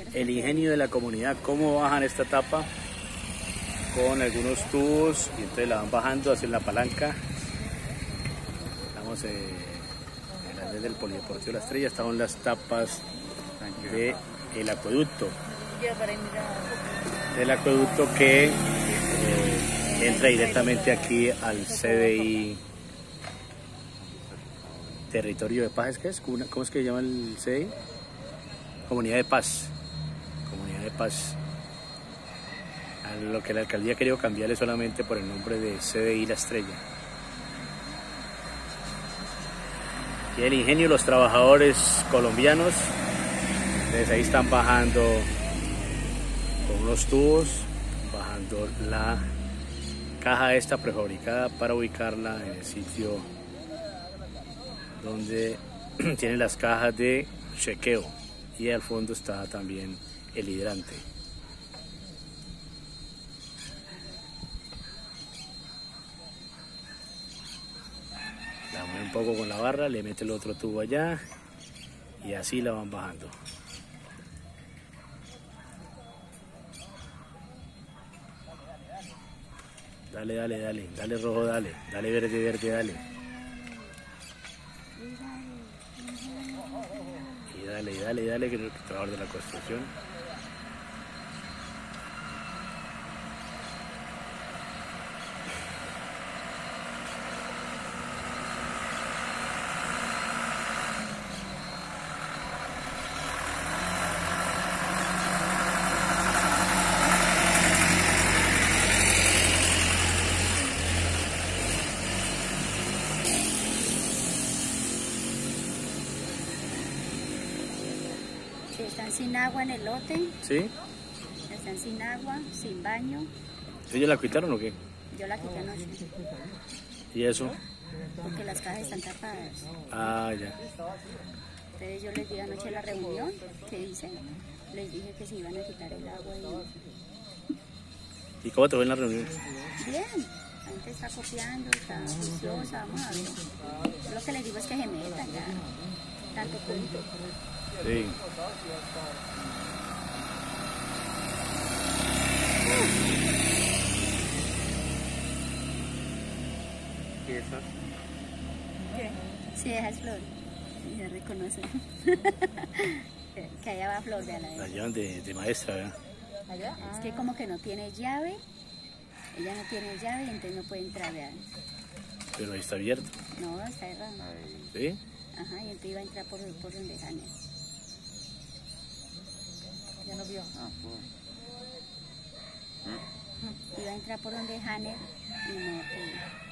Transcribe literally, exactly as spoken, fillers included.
el ingenio de la comunidad, cómo bajan esta tapa con algunos tubos y entonces la van bajando hacia la palanca. Estamos eh, en la red del Polideportivo La Estrella, están las tapas del acueducto. Del acueducto que eh, entra directamente aquí al C D I Territorio de Paz. ¿Es que es? ¿Cómo es que se llama el C D I? Comunidad de Paz. Comunidad de Paz. A lo que la alcaldía ha querido cambiarle solamente por el nombre de C D I La Estrella. Y el ingenio de los trabajadores colombianos, desde ahí están bajando con unos tubos, bajando la caja esta prefabricada para ubicarla en el sitio donde tiene las cajas de chequeo, y al fondo está también el hidrante. La mueve un poco con la barra, le mete el otro tubo allá y así la van bajando. Dale, dale, dale, dale rojo, dale, dale verde, verde, dale. Y dale, dale, dale, que es el trabajador de la construcción. Están sin agua en el lote. ¿Sí? Están sin agua, sin baño. ¿Ellos la quitaron o qué? Yo la quité anoche. ¿Y eso? Porque las cajas están tapadas. Ah, ya. Entonces yo les di anoche en la reunión que hice, les dije que se iban a quitar el agua. ¿Y cómo te fue en la reunión? Bien, la gente está copiando, está juiciosa, vamos a ver. Yo lo que les digo es que se metan ya, tanto punto. Sí. ¿Qué es eso? ¿Qué? Sí, esa es Flor. Ya reconoce. Que allá va Flor, vean la La llevan de, de maestra, ¿verdad? ¿Allá? Ah. Es que como que no tiene llave. Ella no tiene llave y entonces no puede entrar, vean. Pero ahí está abierto. No, está cerrado. ¿Sí? Ajá, y entonces iba a entrar por, por donde Jane. Ya no vio. Ah, pues. ¿Mm? Iba a entrar por donde Jane y no pudo.